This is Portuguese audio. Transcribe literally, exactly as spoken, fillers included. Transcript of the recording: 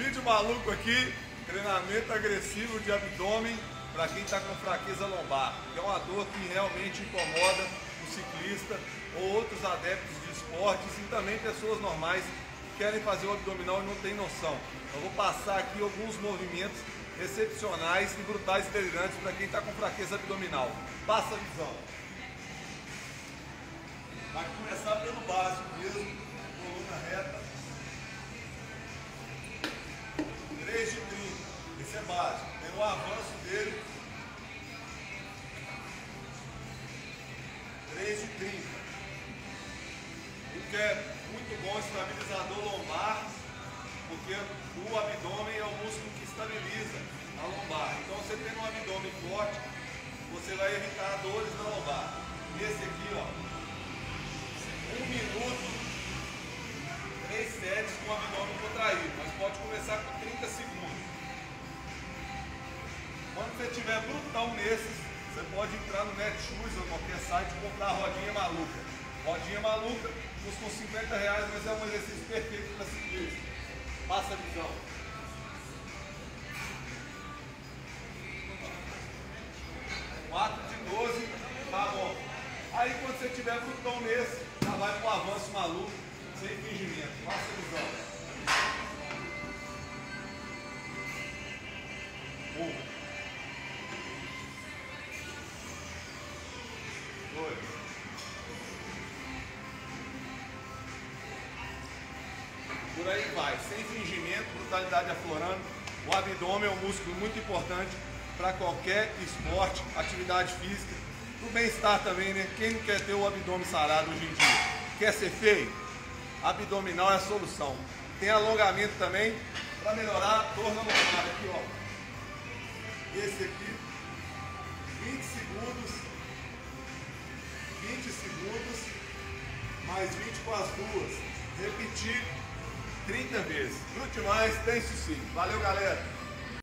Vídeo maluco aqui, treinamento agressivo de abdômen para quem está com fraqueza lombar, que é uma dor que realmente incomoda o ciclista ou outros adeptos de esportes e também pessoas normais que querem fazer o abdominal e não tem noção. Eu vou passar aqui alguns movimentos excepcionais e brutais e delirantes para quem está com fraqueza abdominal. Passa a visão. Vai começar pelo básico mesmo, coluna reta. três de trinta, esse é básico. Tem um avanço dele. três de trinta. O que é muito bom, estabilizador lombar, porque o abdômen é o músculo que estabiliza a lombar. Então, você tendo um abdômen forte, você vai evitar dores na lombar. Esse aqui, ó, um minuto, três sets com o abdômen contraído, mas pode começar com trinta segundos. Quando você estiver brutão nesses, você pode entrar no Netshoes ou qualquer site e comprar a rodinha maluca. Rodinha maluca, custa uns cinquenta reais, mas é um exercício perfeito para ciclista. Passa a visão. quatro de doze, tá bom. Aí quando você tiver brutão nesse, já vai pro avanço maluco, sem fingimento. Passa a visão. Um. Dois. Por aí vai, sem fingimento, brutalidade aflorando. O abdômen é um músculo muito importante para qualquer esporte, atividade física, para o bem-estar também, né? Quem não quer ter o abdômen sarado hoje em dia? Quer ser feio? Abdominal é a solução. Tem alongamento também para melhorar a dor na lombar. Aqui, ó. Esse aqui, vinte segundos, vinte segundos, mais vinte com as duas. Repetir trinta vezes. No demais, tem sucesso. Valeu, galera!